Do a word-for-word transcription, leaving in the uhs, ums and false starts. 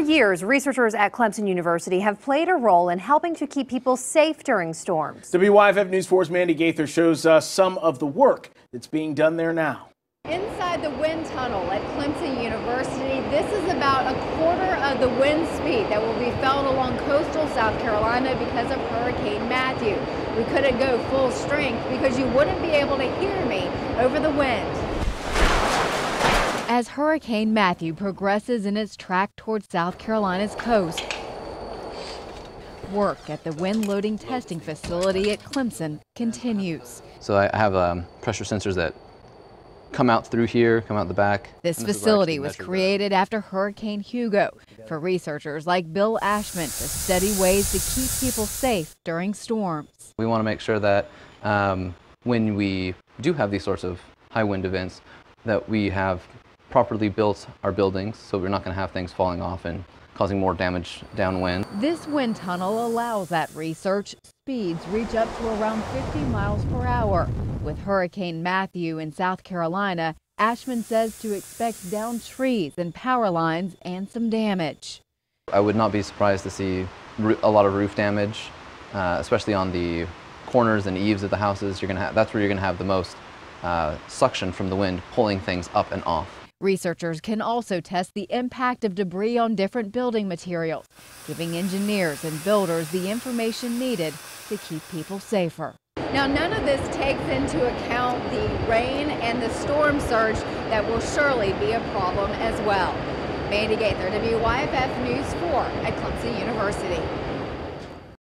years, researchers at Clemson University have played a role in helping to keep people safe during storms. W Y F F News four's Mandy Gaither shows us some of the work that's being done there now. Inside the wind tunnel at Clemson University, this is about a quarter of the wind speed that will be felt along coastal South Carolina because of Hurricane Matthew. We couldn't go full strength because you wouldn't be able to hear me over the wind. As Hurricane Matthew progresses in its track toward South Carolina's coast, work at the wind loading testing facility at Clemson continues. So I have um, pressure sensors that come out through here, come out the back. This facility was created after Hurricane Hugo for researchers like Bill Ashman to study ways to keep people safe during storms. We want to make sure that um, when we do have these sorts of high wind events, that we have properly built our buildings so we're not going to have things falling off and causing more damage downwind. This wind tunnel allows that research. Speeds reach up to around fifty miles per hour. With Hurricane Matthew in South Carolina, Ashman says to expect downed trees and power lines and some damage. I would not be surprised to see a lot of roof damage, uh, especially on the corners and eaves of the houses. You're gonna have, that's where you're going to have the most uh, suction from the wind pulling things up and off. Researchers can also test the impact of debris on different building materials, giving engineers and builders the information needed to keep people safer. Now, none of this takes into account the rain and the storm surge that will surely be a problem as well. Mandy Gaither, W Y F F News four at Clemson University.